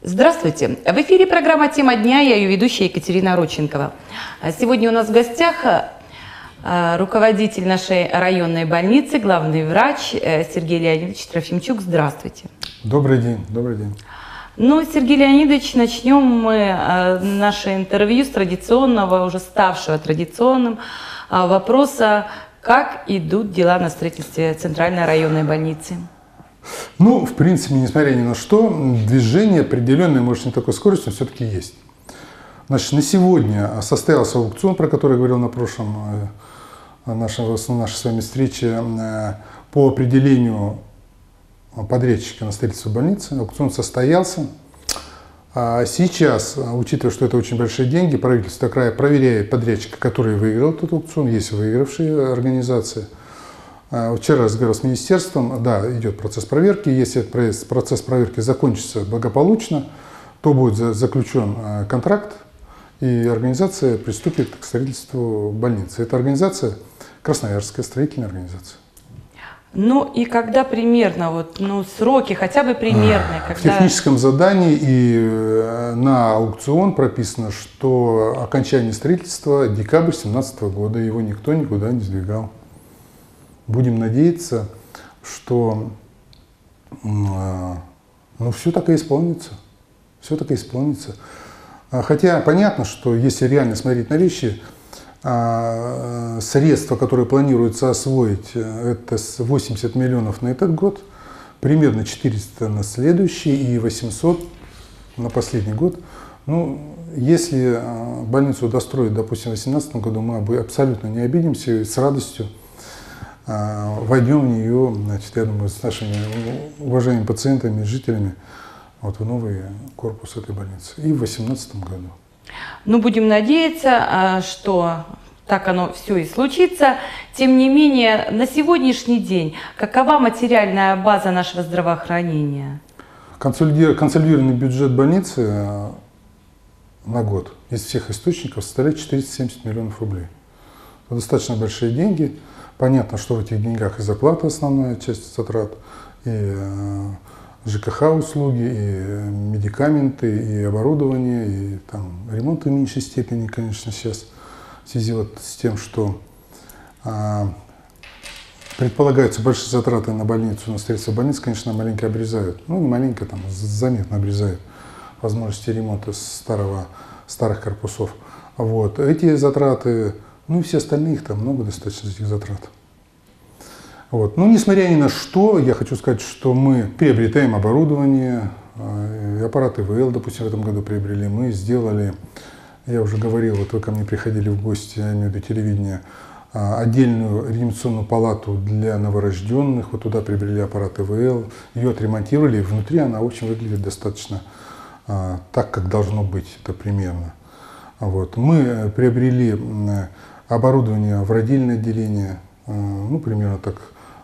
Здравствуйте! В эфире программа «Тема дня», я ее ведущая Екатерина Родченкова. Сегодня у нас в гостях руководитель нашей районной больницы, главный врач Сергей Леонидович Трофимчук. Здравствуйте! Добрый день, добрый день. Ну, Сергей Леонидович, начнем мы наше интервью с традиционного, уже ставшего традиционным вопроса, как идут дела на строительстве Центральной районной больницы. Ну, в принципе, несмотря ни на что, движение определенное, может, не такой скоростью, но все-таки есть. Значит, на сегодня состоялся аукцион, про который я говорил на прошлом нашей с вами встрече, по определению подрядчика на строительство больницы. Аукцион состоялся. Сейчас, учитывая, что это очень большие деньги, правительство края проверяет подрядчика, который выиграл этот аукцион. Есть выигравшие организации. Вчера разговаривал с министерством, да, идет процесс проверки. Если этот процесс проверки закончится благополучно, то будет заключен контракт, и организация приступит к строительству больницы. Это организация Красноярская строительная организация. Ну и когда примерно, сроки хотя бы примерные? В техническом задании и на аукцион прописано, что окончание строительства декабрь 2017 года, его никто никуда не сдвигал. Будем надеяться, что все так и исполнится. Все так и исполнится. Хотя понятно, что если реально смотреть на вещи, средства, которые планируется освоить, это 80 миллионов на этот год, примерно 400 на следующий и 800 на последний год. Ну, если больницу достроить, допустим, в 2018 году, мы абсолютно не обидимся и с радостью войдем в нее, значит, я думаю, с нашими уважаемыми пациентами и жителями в новый корпус этой больницы. И в 2018 году. Ну, будем надеяться, что так оно все и случится. Тем не менее, на сегодняшний день какова материальная база нашего здравоохранения? Консолидированный бюджет больницы на год из всех источников составляет 470 миллионов рублей. Это достаточно большие деньги. Понятно, что в этих деньгах и зарплата основная часть затрат, и ЖКХ услуги, и медикаменты, и оборудование, и там ремонт в меньшей степени, конечно, сейчас в связи с тем, что предполагаются большие затраты на больницу, на строительство больницы, конечно, маленько обрезают. Ну, не маленько, там заметно обрезают возможности ремонта старых корпусов. Вот. Эти затраты, ну и все остальные, их там много достаточно этих затрат. Вот. Ну, несмотря ни на что, я хочу сказать, что мы приобретаем оборудование, аппараты ИВЛ, допустим, в этом году приобрели, мы сделали, я уже говорил, вот вы ко мне приходили в гости, я имею в виду телевидение, отдельную реанимационную палату для новорожденных, вот туда приобрели аппарат ИВЛ, ее отремонтировали, и внутри она очень выглядит достаточно так, как должно быть, это примерно. Вот. Мы приобрели оборудование в родильное отделение, ну, примерно так,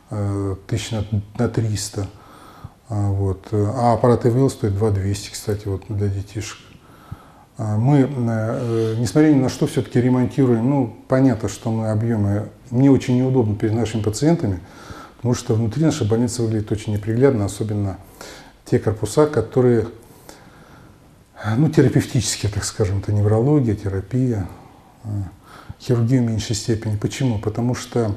1300. Вот. А аппарат ИВЛ стоит 2200, кстати, вот для детишек. Мы, несмотря ни на что, все-таки ремонтируем. Ну, понятно, что мы объемы, мне очень неудобно перед нашими пациентами, потому что внутри нашей больницы выглядит очень неприглядно, особенно те корпуса, которые, ну, терапевтические, так скажем, это неврология, терапия, хирургия в меньшей степени. Почему? Потому что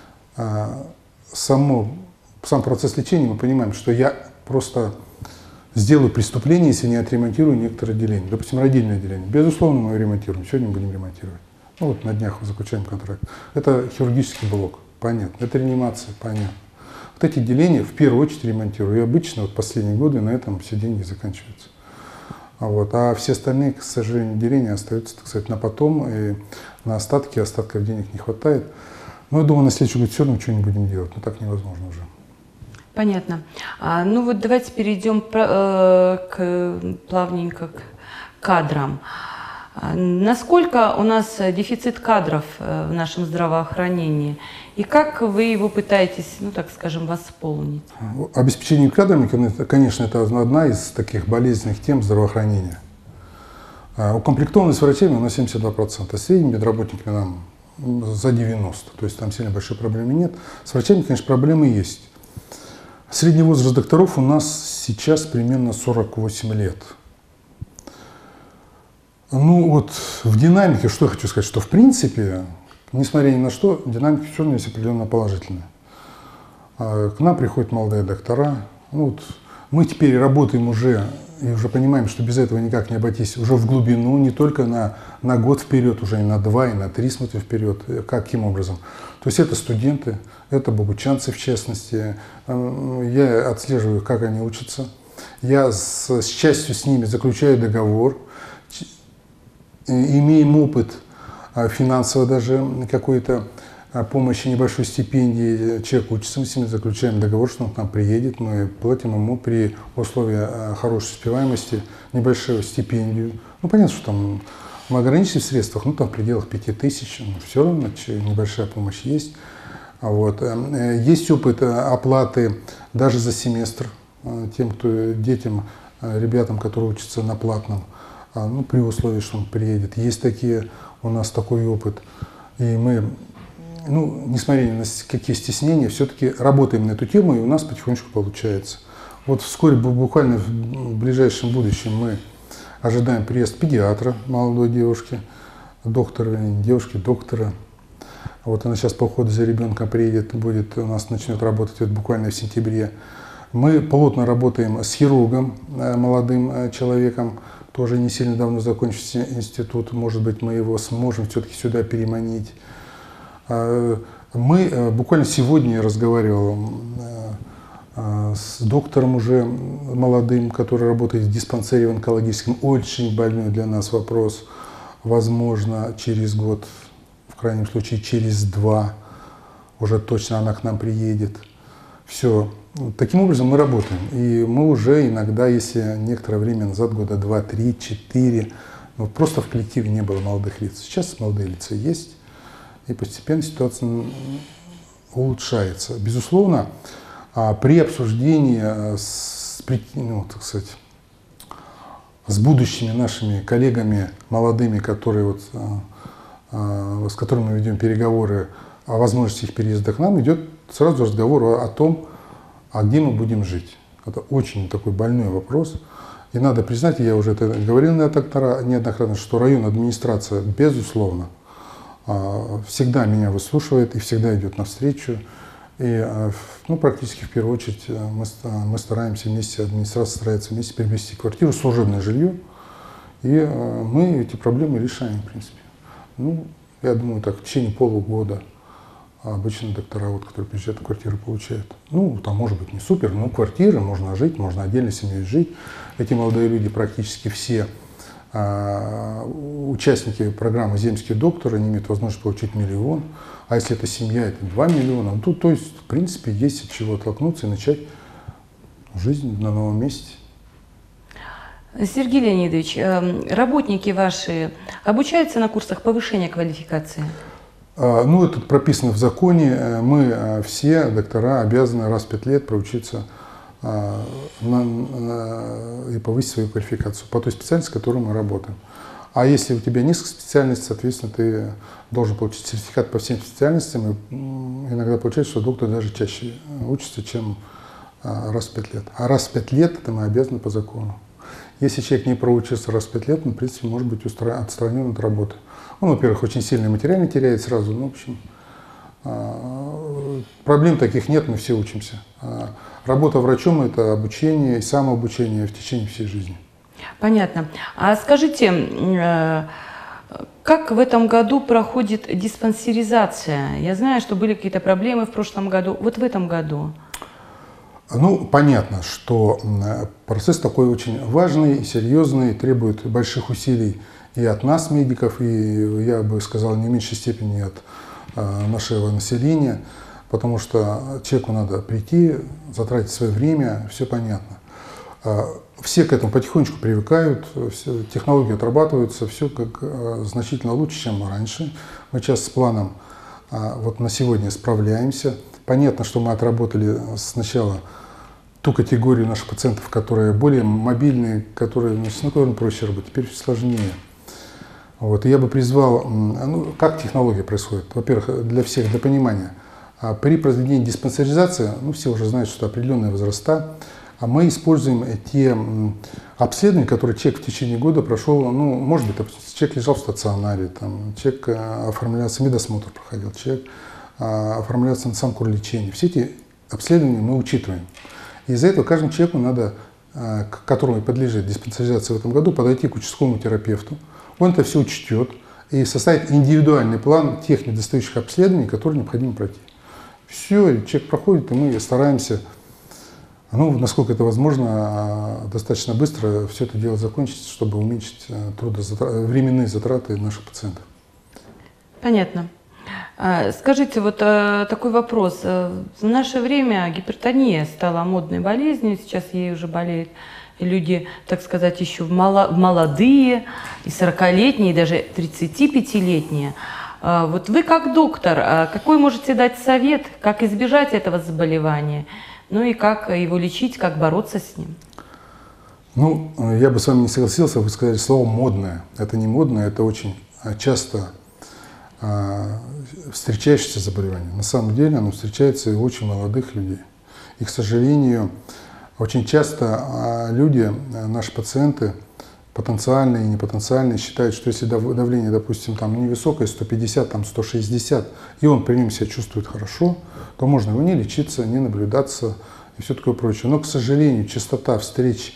сам процесс лечения, мы понимаем, что я просто сделаю преступление, если не отремонтирую некоторые отделения. Допустим, родильное отделение. Безусловно, мы его ремонтируем. Сегодня будем ремонтировать. Ну, вот на днях заключаем контракт. Это хирургический блок. Понятно. Это реанимация. Понятно. Вот эти отделения в первую очередь ремонтирую. И обычно вот последние годы на этом все деньги заканчиваются. Вот. А все остальные, к сожалению, отделения остаются, так сказать, на потом. И на остатков денег не хватает. Но я думаю, на следующий год все равно что-нибудь будем делать, но так невозможно уже. Понятно. Ну вот давайте перейдем плавненько к кадрам. Насколько у нас дефицит кадров в нашем здравоохранении? И как вы его пытаетесь, ну так скажем, восполнить? Обеспечение кадрами, конечно, это одна из таких болезненных тем здравоохранения. Укомплектованность врачами у нас 72%, средними медработниками нам за 90%, то есть там сильно большой проблемы нет. С врачами, конечно, проблемы есть. Средний возраст докторов у нас сейчас примерно 48 лет. Ну вот в динамике, что я хочу сказать, что в принципе, несмотря ни на что, динамика все равно есть определенно положительная. К нам приходят молодые доктора. Ну, вот мы теперь работаем уже и уже понимаем, что без этого никак не обойтись, уже в глубину, не только на год вперед, уже и на 2, и на 3 смотрим вперед. Каким образом? То есть это студенты, это богучанцы в частности. Я отслеживаю, как они учатся. Я с частью с ними заключаю договор. Имеем опыт финансово даже какой-то помощи, небольшой стипендии. Человек учится, мы с ним заключаем договор, что он к нам приедет, мы платим ему при условии хорошей успеваемости небольшую стипендию. Ну, понятно, что там мы ограничены в средствах, ну, там в пределах 5000, но все равно небольшая помощь есть. Вот. Есть опыт оплаты даже за семестр детям, ребятам, которые учатся на платном, ну, при условии, что он приедет. Есть у нас такой опыт. И мы, ну, несмотря на какие стеснения, все-таки работаем на эту тему, и у нас потихонечку получается. Вот вскоре, буквально в ближайшем будущем, мы ожидаем приезд педиатра, молодой девушки, девушки-доктора. Вот она сейчас по уходу за ребенком приедет, у нас начнет работать вот буквально в сентябре. Мы плотно работаем с хирургом, молодым человеком, тоже не сильно давно закончился институт, может быть, мы его сможем все-таки сюда переманить. Мы буквально сегодня я разговаривал с доктором уже молодым, который работает в диспансере в онкологическом, очень больной для нас вопрос. Возможно, через год, в крайнем случае через 2, уже точно она к нам приедет. Все. Таким образом мы работаем. И мы уже иногда, если некоторое время назад, года 2, 3, 4, ну, просто в коллективе не было молодых лиц. Сейчас молодые лица есть, и постепенно ситуация улучшается. Безусловно, при обсуждении с будущими нашими коллегами молодыми, с которыми мы ведем переговоры о возможности их переезда к нам, идет сразу разговор о том, а где мы будем жить. Это очень такой больной вопрос. И надо признать, я уже это говорил неоднократно, что районная администрация, безусловно, всегда меня выслушивает и всегда идет навстречу. И практически в первую очередь мы стараемся вместе, администрация старается вместе приобрести квартиру, служебное жилье. И мы эти проблемы решаем, в принципе. Ну, я думаю, так, в течение полугода обычно доктора, которые приезжают в квартиру, получают. Ну, там может быть не супер, но квартира, можно жить, можно отдельно семьей жить. Эти молодые люди практически все участники программы «Земский доктор», они имеют возможность получить 1 миллион. А если это семья, это 2 миллиона. Ну, то есть, в принципе, есть от чего оттолкнуться и начать жизнь на новом месте. Сергей Леонидович, работники ваши обучаются на курсах повышения квалификации? Ну, это прописано в законе. Мы все доктора обязаны раз в 5 лет проучиться и повысить свою квалификацию по той специальности, с которой мы работаем. А если у тебя несколько специальностей, соответственно, ты должен получить сертификат по всем специальностям. И иногда получается, что доктор даже чаще учится, чем раз в 5 лет. А раз в 5 лет это мы обязаны по закону. Если человек не проучился раз в 5 лет, он, в принципе, может быть отстранен от работы. Он, во-первых, очень сильно материально теряет сразу. Ну, в общем, проблем таких нет, мы все учимся. Работа врачом – это обучение и самообучение в течение всей жизни. Понятно. А скажите, как в этом году проходит диспансеризация? Я знаю, что были какие-то проблемы в прошлом году. Вот в этом году? Ну, понятно, что процесс такой очень важный, серьезный, требует больших усилий и от нас, медиков, и, я бы сказал, не в меньшей степени от нашего населения, потому что человеку надо прийти, затратить свое время, все понятно. Все к этому потихонечку привыкают, технологии отрабатываются, все как значительно лучше, чем раньше. Мы сейчас с планом вот на сегодня справляемся. Понятно, что мы отработали сначала ту категорию наших пациентов, которые более мобильные, с которыми проще работать, теперь сложнее. Вот. И я бы призвал, как технология происходит. Во-первых, для всех, для понимания, при проведении диспансеризации, все уже знают, что определенные возраста, А мы используем те обследования, которые человек в течение года прошел, ну, может быть, человек лежал в стационаре, там, человек оформлялся, медосмотр проходил, человек оформлялся на сам курлечение. Все эти обследования мы учитываем. И из-за этого каждому человеку надо, которому подлежит диспансеризация в этом году, подойти к участковому терапевту. Он это все учтет и составит индивидуальный план тех недостающих обследований, которые необходимо пройти. Все, человек проходит, и мы стараемся, ну, насколько это возможно, достаточно быстро все это дело закончить, чтобы уменьшить временные затраты наших пациентов. Понятно. Скажите, вот такой вопрос. В наше время гипертония стала модной болезнью, сейчас ей уже болеют люди, так сказать, еще молодые, и 40-летние, и даже 35-летние. Вот вы как доктор, какой можете дать совет, как избежать этого заболевания, ну и как его лечить, как бороться с ним? Ну, я бы с вами не согласился, вы сказали слово «модное». Это не модное, это очень часто встречающееся заболевание. На самом деле оно встречается и у очень молодых людей. И, к сожалению, очень часто люди, наши пациенты, потенциальные и непотенциальные, считают, что если давление, допустим, там невысокое, 150, там 160, и он при нем себя чувствует хорошо, то можно его не лечиться, не наблюдаться и все такое прочее. Но, к сожалению, частота встреч,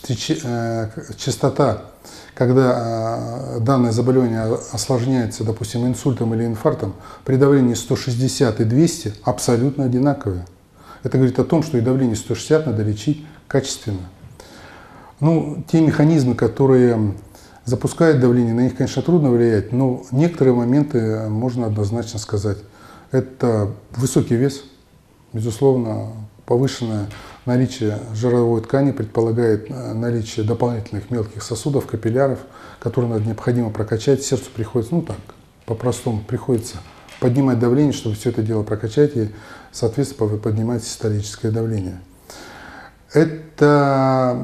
когда данное заболевание осложняется, допустим, инсультом или инфарктом, при давлении 160 и 200 абсолютно одинаковые. Это говорит о том, что и давление 160 надо лечить качественно. Ну, те механизмы, которые запускают давление, на них, конечно, трудно влиять, но некоторые моменты можно однозначно сказать. Это высокий вес, безусловно, повышенное наличие жировой ткани предполагает наличие дополнительных мелких сосудов, капилляров, которые необходимо прокачать. Сердцу приходится, ну так, по-простому, приходится поднимать давление, чтобы все это дело прокачать и, соответственно, поднимать систолическое давление. Это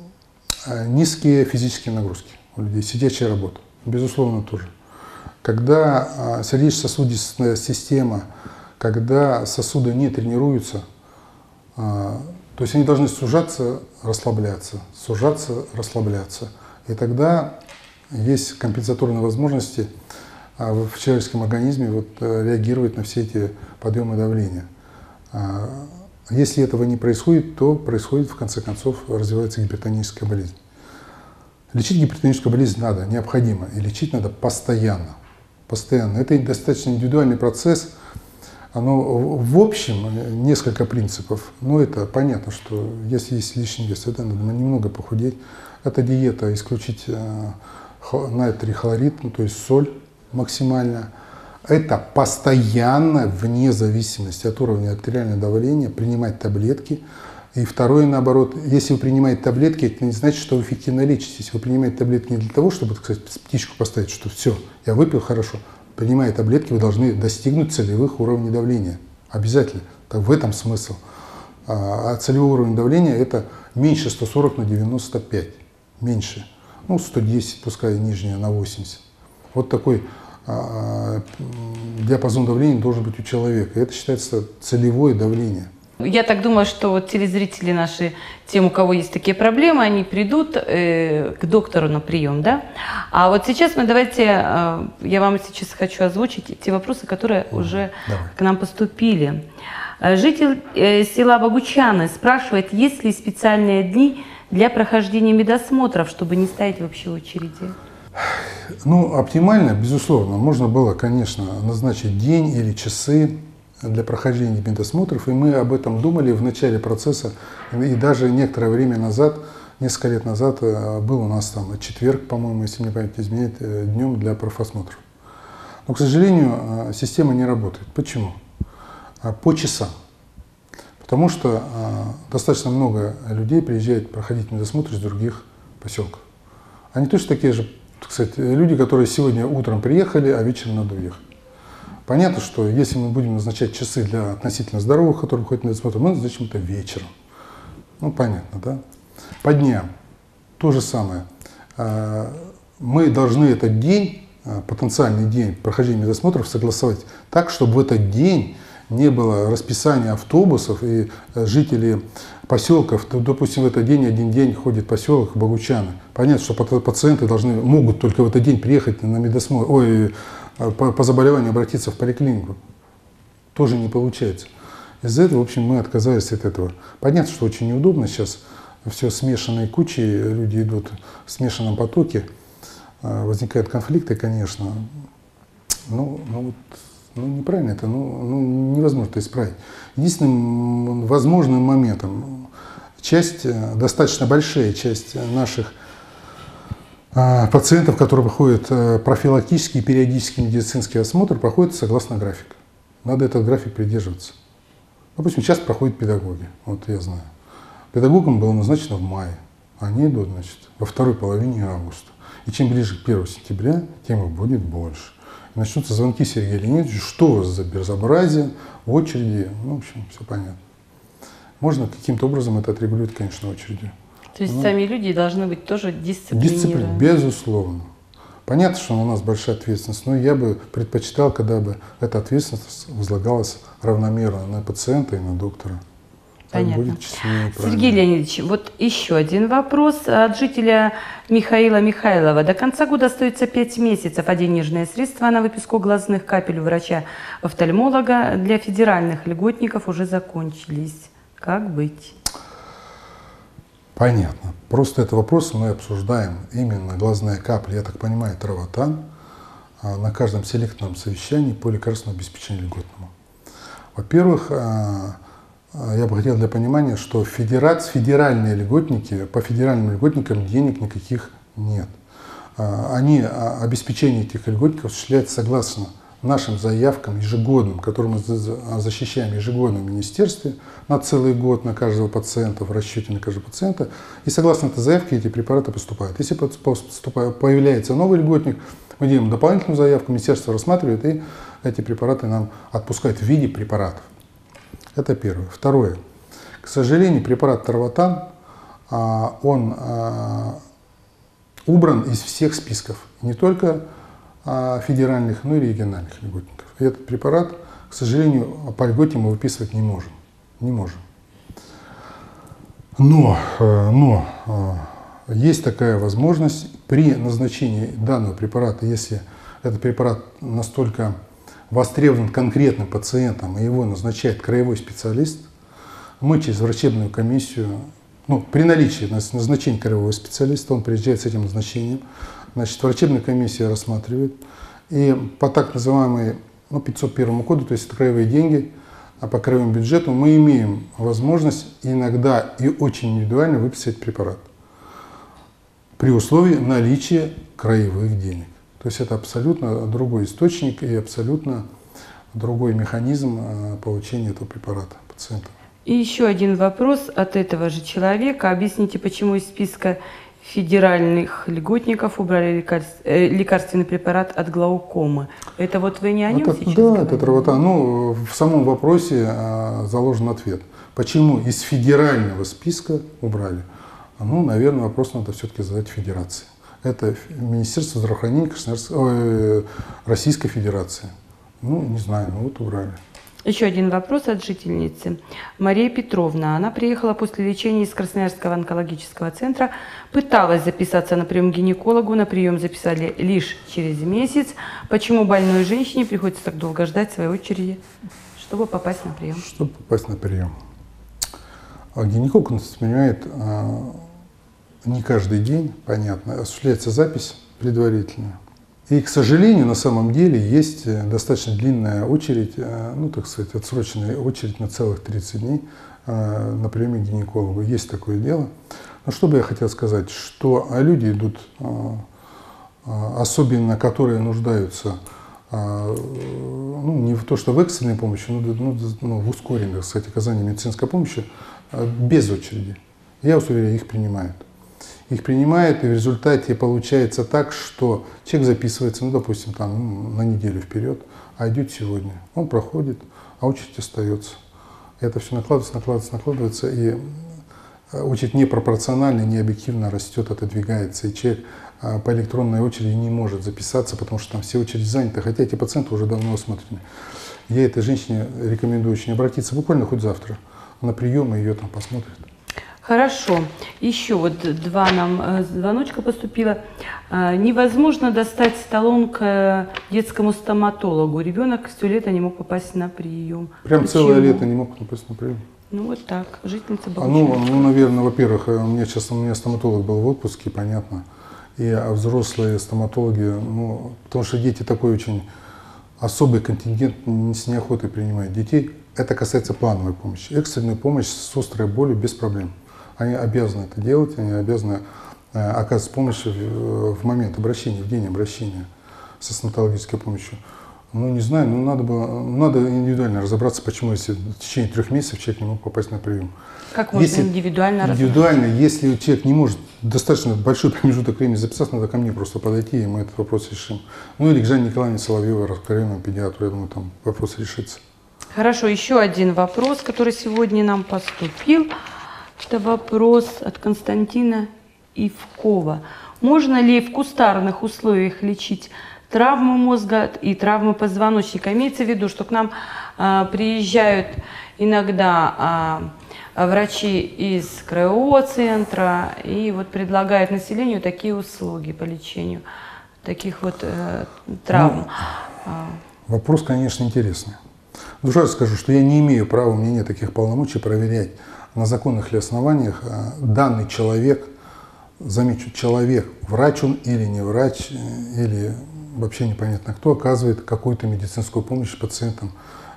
низкие физические нагрузки у людей, сидячая работа, безусловно, тоже. Когда сердечно-сосудистая система, когда сосуды не тренируются, то есть они должны сужаться, расслабляться, сужаться, расслабляться. И тогда есть компенсаторные возможности в человеческом организме реагировать на все эти подъемы давления. Если этого не происходит, то происходит, в конце концов, развивается гипертоническая болезнь. Лечить гипертоническую болезнь надо, необходимо, и лечить надо постоянно. Постоянно. Это достаточно индивидуальный процесс. Оно, в общем, несколько принципов. Но это понятно, что если есть лишний вес, это надо немного похудеть. Это диета, исключить натрий хлорид, ну, то есть соль максимально. Это постоянно, вне зависимости от уровня артериального давления, принимать таблетки. И второе, наоборот, если вы принимаете таблетки, это не значит, что вы эффективно лечитесь. Вы принимаете таблетки не для того, чтобы, так сказать, птичку поставить, что все, я выпил хорошо. Принимая таблетки, вы должны достигнуть целевых уровней давления. Обязательно. Так, в этом смысл. А целевой уровень давления – это меньше 140 на 95. Меньше. Ну, 110, пускай нижняя, на 80. Вот такой диапазон давления должен быть у человека. И это считается целевое давление. Я так думаю, что вот телезрители наши, тем, у кого есть такие проблемы, они придут к доктору на прием, да? А вот сейчас я вам сейчас хочу озвучить те вопросы, которые уже к нам поступили. Житель села Богучаны спрашивает, есть ли специальные дни для прохождения медосмотров, чтобы не стоять в общей очереди? Ну, оптимально, безусловно, можно было, конечно, назначить день или часы для прохождения медосмотров, и мы об этом думали в начале процесса, и даже некоторое время назад, несколько лет назад, был у нас там четверг, по-моему, если мне память не изменяет, днем для профосмотров. Но, к сожалению, система не работает. Почему? По часам. Потому что достаточно много людей приезжает проходить медосмотр из других поселков. Они точно такие же, кстати, люди, которые сегодня утром приехали, а вечером надо уехать. Понятно, что если мы будем назначать часы для относительно здоровых, которые ходят на медосмотр, мы назначим это вечером. Ну, понятно, да? По дням то же самое. Мы должны этот день, потенциальный день прохождения медосмотров согласовать так, чтобы в этот день не было расписания автобусов, и жители поселков, допустим, в этот день, один день ходит поселок Богучаны. Понятно, что пациенты могут только в этот день приехать на медосмотр, по заболеванию обратиться в поликлинику. Тоже не получается. Из-за этого, в общем, мы отказались от этого. Понятно, что очень неудобно сейчас, все смешанной кучей, люди идут в смешанном потоке, возникают конфликты, конечно. Неправильно это, невозможно это исправить. Единственным возможным моментом, достаточно большая часть наших пациентов, которые проходят профилактический и периодический медицинский осмотр, проходит согласно графику. Надо этот график придерживаться. Допустим, сейчас проходят педагоги, вот я знаю. Педагогам было назначено в мае, они идут, значит, во второй половине августа. И чем ближе к 1 сентября, тем их будет больше. И начнутся звонки Сергею Леонидовичу, что у вас за безобразие, в очереди, в общем, все понятно. Можно каким-то образом это отрегулировать, конечно, очередью. То есть сами люди должны быть тоже дисциплинированы? Безусловно. Понятно, что у нас большая ответственность, но я бы предпочитал, когда бы эта ответственность возлагалась равномерно на пациента и на доктора. Понятно. Будет честнее, Сергей Леонидович, вот еще один вопрос от жителя Михаила Михайлова. До конца года остается 5 месяцев, а денежные средства на выписку глазных капель у врача-офтальмолога для федеральных льготников уже закончились. Как быть? Понятно. Просто этот вопрос мы обсуждаем. Именно глазные капли, я так понимаю, травотан, на каждом селекторном совещании по лекарственному обеспечению льготному. Во-первых, я бы хотел для понимания, что федеральные льготники, по федеральным льготникам денег никаких нет. Обеспечение этих льготников осуществляется согласно нашим заявкам ежегодным, которые мы защищаем ежегодно в министерстве на целый год на каждого пациента, в расчете на каждого пациента. И согласно этой заявке эти препараты поступают. Если появляется новый льготник, мы делаем дополнительную заявку, министерство рассматривает и эти препараты нам отпускают в виде препаратов. Это первое. Второе. К сожалению, препарат травотан, он убран из всех списков. Не только федеральных, но и региональных льготников. И этот препарат, к сожалению, по льготе мы выписывать не можем. Не можем. Но есть такая возможность при назначении данного препарата, если этот препарат настолько востребован конкретным пациентом, и его назначает краевой специалист, мы через врачебную комиссию, при наличии назначения краевого специалиста, он приезжает с этим назначением, значит, врачебная комиссия рассматривает, и по так называемой 501 коду, то есть это краевые деньги, а по краевому бюджету мы имеем возможность иногда и очень индивидуально выписать препарат при условии наличия краевых денег. То есть это абсолютно другой источник и абсолютно другой механизм получения этого препарата пациента. И еще один вопрос от этого же человека. Объясните, почему из списка федеральных льготников убрали лекарственный препарат от глаукомы. Это вот вы не о нем сейчас да, говорите? это травотан. В самом вопросе заложен ответ. Почему из федерального списка убрали? Наверное, вопрос надо все-таки задать федерации. Это Министерство здравоохранения Российской Федерации. Не знаю, вот убрали. Еще один вопрос от жительницы. Мария Петровна. Она приехала после лечения из Красноярского онкологического центра, пыталась записаться на прием к гинекологу, на прием записали лишь через месяц. Почему больной женщине приходится так долго ждать своей очереди, чтобы попасть на прием? Чтобы попасть на прием. Гинеколог нас принимает не каждый день, понятно, осуществляется запись предварительная. И, к сожалению, на самом деле есть достаточно длинная очередь, так сказать, отсроченная очередь на целых 30 дней на приеме к гинекологу. Есть такое дело. Но что бы я хотел сказать, что люди идут, особенно которые нуждаются, не в то, что в экстренной помощи, но в ускоренной, кстати, оказании медицинской помощи, без очереди. Я вас уверяю, их принимают. Их принимают, и в результате получается так, что человек записывается, допустим, на неделю вперед, а идет сегодня. Он проходит, а очередь остается. Это все накладывается, и очередь непропорционально, необъективно растет, отодвигается, и человек по электронной очереди не может записаться, потому что там все очереди заняты, хотя эти пациенты уже давно осмотрены. Я этой женщине рекомендую очень обратиться буквально хоть завтра на прием, и ее там посмотрят. Хорошо. Еще вот два нам звоночка поступило. Невозможно достать талон к детскому стоматологу. Ребенок все лето не мог попасть на прием. Прям Почему? целое лето не мог попасть на прием. Ну вот так, жительница была. Ну, наверное, во-первых, у меня стоматолог был в отпуске, понятно. А взрослые стоматологи, ну, потому что дети такой очень особый контингент с неохотой принимают детей. Это касается плановой помощи. Экстренную помощь с острой болью без проблем. Они обязаны это делать, они обязаны оказывать помощь в момент обращения, в день обращения со стоматологической помощью. Ну, не знаю, надо индивидуально разобраться, почему, если в течение 3 месяцев человек не мог попасть на прием. Как можно индивидуально разобраться? Индивидуально, если человек не может достаточно большой промежуток времени записаться, надо ко мне просто подойти, и мы этот вопрос решим. Ну, или к Жанне Николаевне Соловьевой, районному педиатру, я думаю, там вопрос решится. Хорошо, еще один вопрос, который сегодня нам поступил. Это вопрос от Константина Ивкова. Можно ли в кустарных условиях лечить травмы мозга и травмы позвоночника? Имеется в виду, что к нам приезжают иногда врачи из краеоцентра и вот предлагают населению такие услуги по лечению таких вот травм. Вопрос, конечно, интересный. Ну, сразу скажу, что я не имею права, у меня нет таких полномочий проверять, на законных ли основаниях данный человек, замечу, человек, врач он или не врач, или вообще непонятно кто, оказывает какую-то медицинскую помощь пациентам,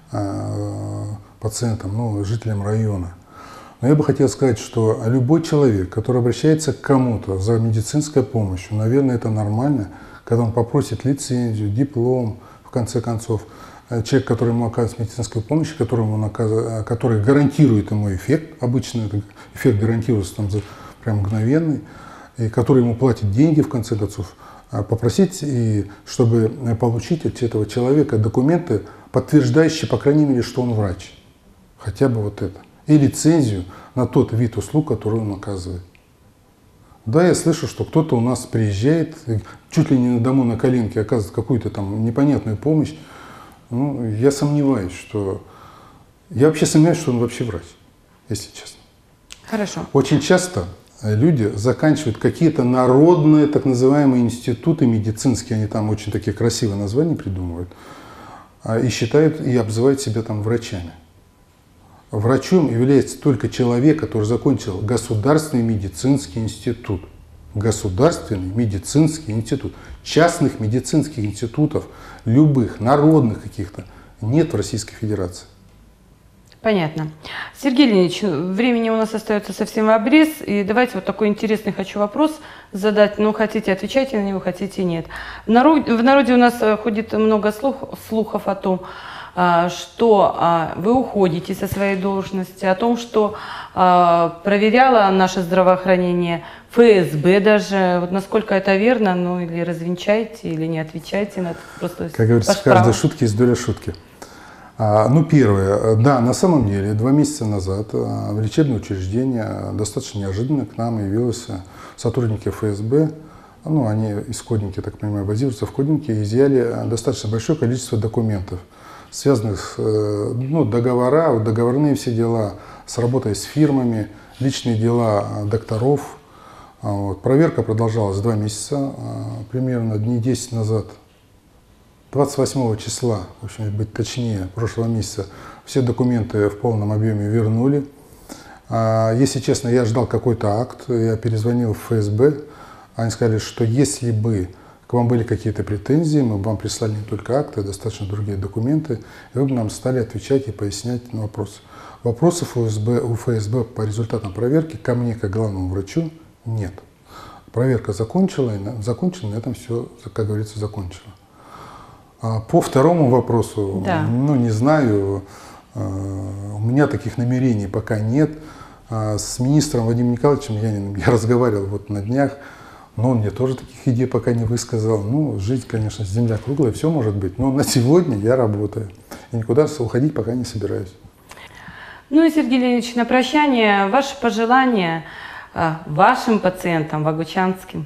ну, жителям района. Но я бы хотел сказать, что любой человек, который обращается к кому-то за медицинской помощью, наверное, это нормально, когда он попросит лицензию, диплом, в конце концов, человек, который ему оказывает медицинскую помощь, который гарантирует ему эффект, обычно этот эффект гарантируется там прям мгновенный, и который ему платит деньги, в конце концов, попросить, и чтобы получить от этого человека документы, подтверждающие, по крайней мере, что он врач. Хотя бы вот это. И лицензию на тот вид услуг, который он оказывает. Да, я слышу, что кто-то у нас приезжает, чуть ли не домой на коленке оказывает какую-то там непонятную помощь. Ну, я сомневаюсь, что... Я вообще сомневаюсь, что он вообще врач, если честно. Хорошо. Очень часто люди заканчивают какие-то народные, так называемые, институты медицинские, они там очень такие красивые названия придумывают, и считают, и обзывают себя там врачами. Врачом является только человек, который закончил государственный медицинский институт. Государственный медицинский институт. Частных медицинских институтов, любых, народных каких-то, нет в Российской Федерации. Понятно. Сергей Леонидович, времени у нас остается совсем в обрез. И давайте вот такой интересный хочу вопрос задать. Ну, хотите, отвечайте на него, хотите, нет. В народе у нас ходит много слухов о том, что вы уходите со своей должности, о том, что проверяла наше здравоохранение ФСБ даже. Вот насколько это верно, ну или развенчайте, или не отвечайте на это. Просто как говорится, в каждой шутке есть доля шутки. Ну, первое. Да, на самом деле, 2 месяца назад в лечебное учреждение достаточно неожиданно к нам явились сотрудники ФСБ. Ну, они из Кодники, так понимаю, базируются в Коднике, и изъяли достаточно большое количество документов, связанных с договорные все дела, с работой с фирмами, личные дела докторов. Вот. Проверка продолжалась 2 месяца, примерно дней 10 назад. 28 числа, в общем, быть точнее, прошлого месяца, все документы в полном объеме вернули. Если честно, я ждал какой-то акт, я перезвонил в ФСБ, они сказали, что если бы к вам были какие-то претензии, мы бы вам прислали не только акты, а достаточно другие документы, и вы бы нам стали отвечать и пояснять на вопросы. Вопросов у ФСБ по результатам проверки ко мне, как главному врачу, нет. Проверка закончена, на этом все, как говорится, закончено. По второму вопросу, да. Ну, не знаю, у меня таких намерений пока нет. С министром Вадимом Николаевичем Яниным я разговаривал вот на днях, но он мне тоже таких идей пока не высказал. Ну, жизнь, конечно, земля круглая, все может быть, но на сегодня я работаю. И никуда уходить пока не собираюсь. Ну и, Сергей Леонидович, на прощание ваши пожелания вашим пациентам, богучанским.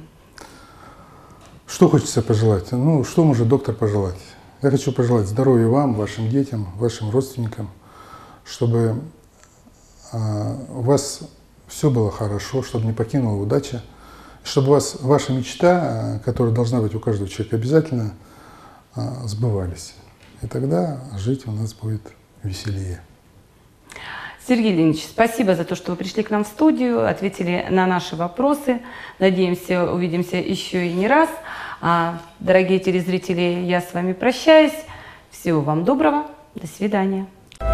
Что хочется пожелать? Ну, что может доктор пожелать? Я хочу пожелать здоровья вам, вашим детям, вашим родственникам, чтобы у вас все было хорошо, чтобы не покинула удача, чтобы ваша мечта, которая должна быть у каждого человека обязательно, сбывались. И тогда жить у нас будет веселее. Сергей Леонидович, спасибо за то, что вы пришли к нам в студию, ответили на наши вопросы. Надеемся, увидимся еще и не раз. Дорогие телезрители, я с вами прощаюсь. Всего вам доброго. До свидания.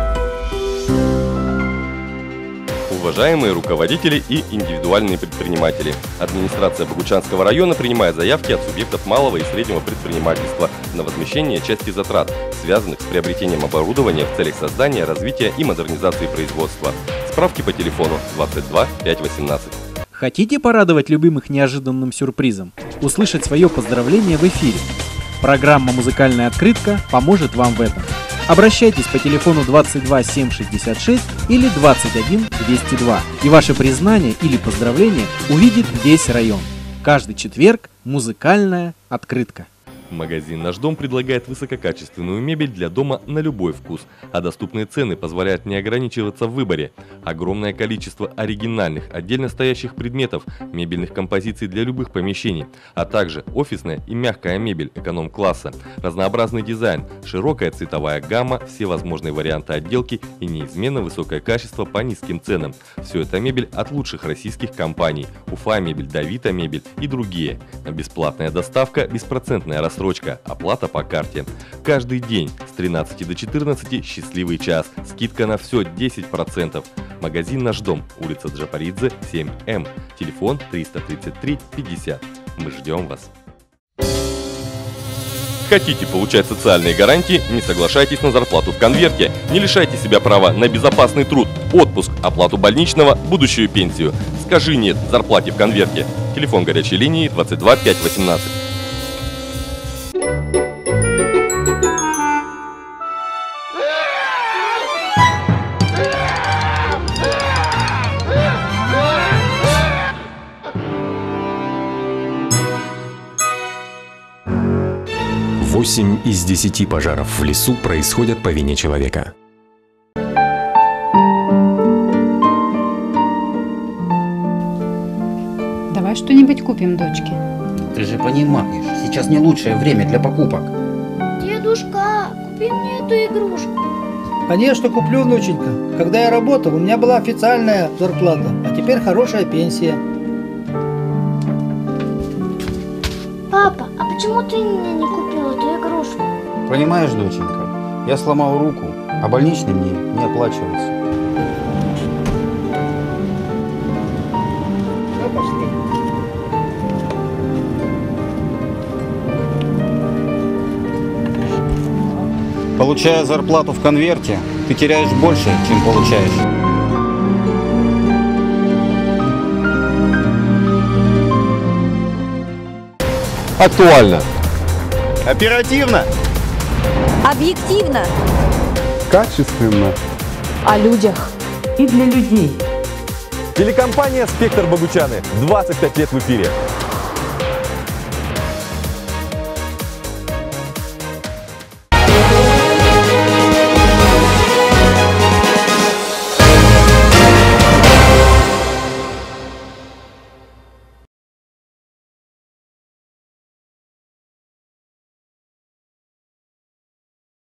Уважаемые руководители и индивидуальные предприниматели, администрация Богучанского района принимает заявки от субъектов малого и среднего предпринимательства на возмещение части затрат, связанных с приобретением оборудования в целях создания, развития и модернизации производства. Справки по телефону 22 5 18. Хотите порадовать любимых неожиданным сюрпризом? Услышать свое поздравление в эфире? Программа «Музыкальная открытка» поможет вам в этом. Обращайтесь по телефону 22 766 или 21 202, и ваше признание или поздравление увидит весь район. Каждый четверг «Музыкальная открытка». Магазин «Наш дом» предлагает высококачественную мебель для дома на любой вкус, а доступные цены позволяют не ограничиваться в выборе. Огромное количество оригинальных, отдельно стоящих предметов, мебельных композиций для любых помещений, а также офисная и мягкая мебель эконом-класса, разнообразный дизайн, широкая цветовая гамма, все возможные варианты отделки и неизменно высокое качество по низким ценам. Все это мебель от лучших российских компаний: Уфа Мебель, Давита Мебель и другие. Бесплатная доставка, беспроцентная рассрочка. Оплата по карте. Каждый день с 13 до 14 счастливый час. Скидка на все 10%. Магазин «Наш дом», улица Джапаридзе, 7М. Телефон 333 50. Мы ждем вас. Хотите получать социальные гарантии? Не соглашайтесь на зарплату в конверте. Не лишайте себя права на безопасный труд, отпуск, оплату больничного, будущую пенсию. Скажи «нет» зарплате в конверте. Телефон горячей линии 22 5 18. Восемь из 10 пожаров в лесу происходят по вине человека. Давай что-нибудь купим дочке. Ты же понимаешь, сейчас не лучшее время для покупок. Дедушка, купи мне эту игрушку. Конечно, куплю, внученька. Когда я работал, у меня была официальная зарплата, а теперь хорошая пенсия. Папа, а почему ты мне не купил эту игрушку? Понимаешь, доченька, я сломал руку, а больничный мне не оплачивается. Все, пошли. Получая зарплату в конверте, ты теряешь больше, чем получаешь. Актуально. Оперативно. Объективно. Качественно. О людях. И для людей. Телекомпания «Спектр Богучаны». 25 лет в эфире.